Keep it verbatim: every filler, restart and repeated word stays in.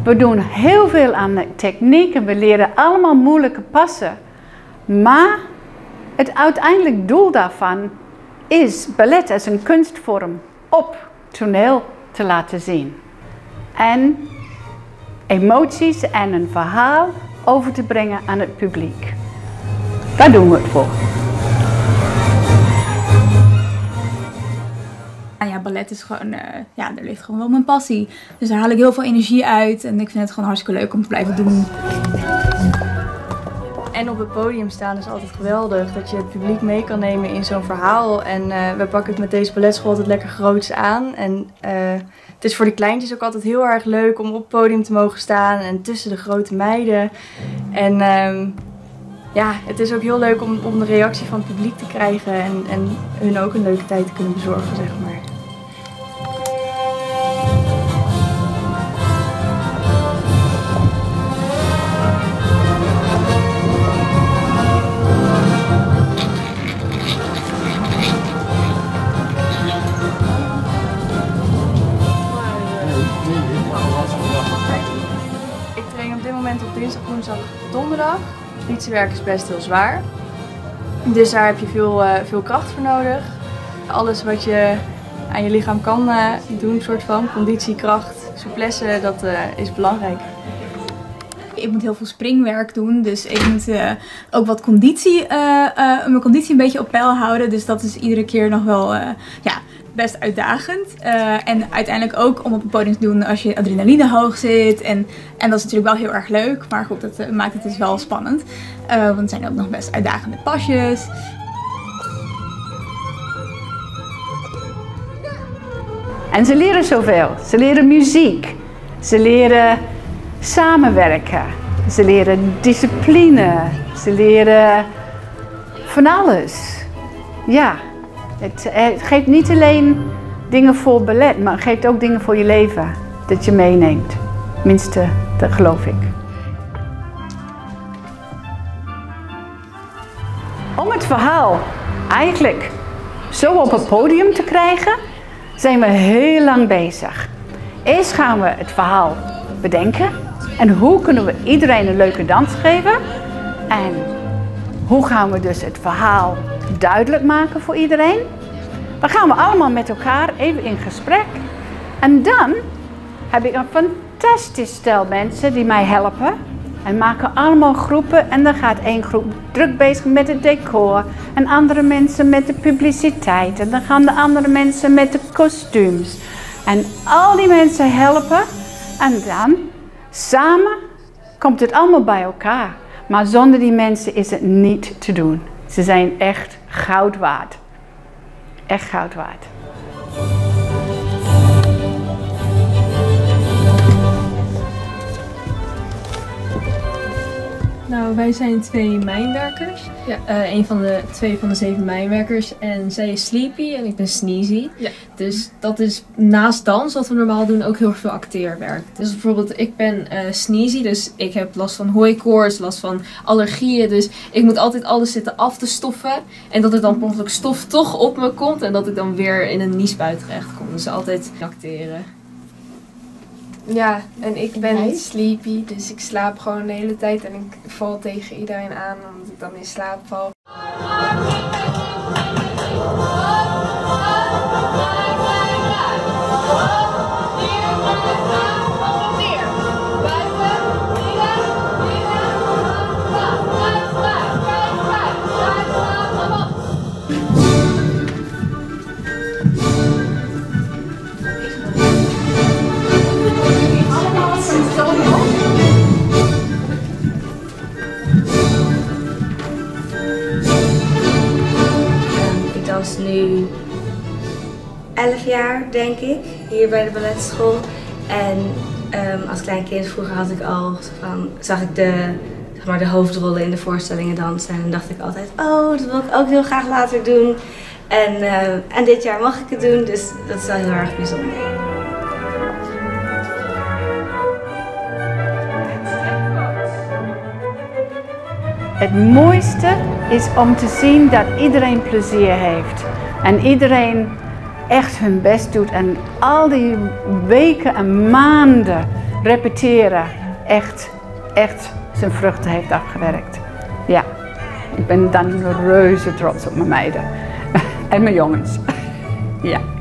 We doen heel veel aan de techniek en we leren allemaal moeilijke passen. Maar het uiteindelijk doel daarvan is ballet als een kunstvorm op toneel te laten zien. En emoties en een verhaal over te brengen aan het publiek. Daar doen we het voor. Ja, ballet is gewoon, uh, ja, daar ligt gewoon wel mijn passie. Dus daar haal ik heel veel energie uit en ik vind het gewoon hartstikke leuk om te blijven doen. En op het podium staan is altijd geweldig, dat je het publiek mee kan nemen in zo'n verhaal. En uh, we pakken het met deze balletschool altijd lekker groots aan. En uh, het is voor de kleintjes ook altijd heel erg leuk om op het podium te mogen staan en tussen de grote meiden. En uh, ja, het is ook heel leuk om, om de reactie van het publiek te krijgen en, en hun ook een leuke tijd te kunnen bezorgen, zeg maar. Ik train op dit moment op dinsdag, woensdag, donderdag. Conditiewerk is best heel zwaar. Dus daar heb je veel, uh, veel kracht voor nodig. Alles wat je aan je lichaam kan uh, doen, soort van conditie, kracht, souplesse, dat uh, is belangrijk. Ik moet heel veel springwerk doen, dus ik moet uh, ook wat conditie, uh, uh, mijn conditie een beetje op peil houden. Dus dat is iedere keer nog wel uh, ja, best uitdagend. Uh, en uiteindelijk ook om op het podium te doen als je adrenaline hoog zit. En, en dat is natuurlijk wel heel erg leuk, maar goed, dat uh, maakt het dus wel spannend. Uh, want het zijn ook nog best uitdagende pasjes. En ze leren zoveel. Ze leren muziek. Ze leren samenwerken. Ze leren discipline. Ze leren van alles. Ja, het, het geeft niet alleen dingen voor ballet, maar het geeft ook dingen voor je leven. Dat je meeneemt. Tenminste, dat geloof ik. Om het verhaal eigenlijk zo op het podium te krijgen, zijn we heel lang bezig. Eerst gaan we het verhaal bedenken. En hoe kunnen we iedereen een leuke dans geven? En hoe gaan we dus het verhaal duidelijk maken voor iedereen? Dan gaan we allemaal met elkaar even in gesprek. En dan heb ik een fantastisch stel mensen die mij helpen. En maken allemaal groepen. En dan gaat één groep druk bezig met het decor. En andere mensen met de publiciteit. En dan gaan de andere mensen met de kostuums. En al die mensen helpen. En dan samen komt het allemaal bij elkaar. Maar zonder die mensen is het niet te doen. Ze zijn echt goud waard. Echt goud waard. Nou, wij zijn twee mijnwerkers. Ja. Uh, een van de twee van de zeven mijnwerkers. En zij is Sleepy en ik ben Sneezy. Ja. Dus dat is naast dans, wat we normaal doen, ook heel veel acteerwerk. Dus bijvoorbeeld, ik ben uh, Sneezy, dus ik heb last van hooikoorts, last van allergieën. Dus ik moet altijd alles zitten af te stoffen. En dat er dan per ongeluk stof toch op me komt. En dat ik dan weer in een niesbui terecht kom. Dus altijd acteren. Ja, en ik ben sleepy, dus ik slaap gewoon de hele tijd en ik val tegen iedereen aan omdat ik dan in slaap val. Ik dans nu elf jaar, denk ik, hier bij de balletschool. En um, als klein kind vroeger had ik al, van, zag ik de, zeg maar, de hoofdrollen in de voorstellingen dansen. En dan dacht ik altijd, oh, dat wil ik ook heel graag later doen. En, uh, en dit jaar mag ik het doen, dus dat is wel heel erg bijzonder. Het mooiste is om te zien dat iedereen plezier heeft. En iedereen echt hun best doet. En al die weken en maanden repeteren echt, echt zijn vruchten heeft afgewerkt. Ja, ik ben dan reuze trots op mijn meiden en mijn jongens. Ja.